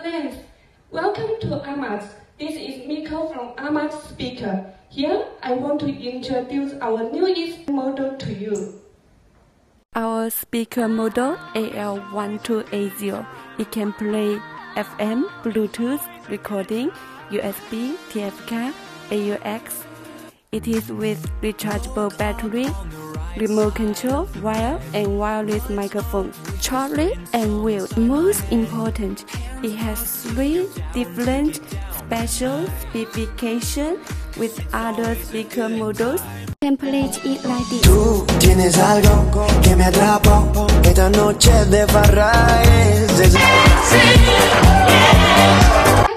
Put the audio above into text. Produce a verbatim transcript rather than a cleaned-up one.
friends, welcome to AMAZ. This is Miko from AMAZ Speaker. Here, I want to introduce our newest model to you. Our speaker model A L one two eight zero. It can play F M, Bluetooth, recording, U S B, T F card, A U X. It is with rechargeable battery, remote control, wire and wireless microphone, trolley and wheel. Most important, it has three different special specifications with other speaker models. You can play it like this. Tú tienes algo que me atrapó. Esta noche de farra es de...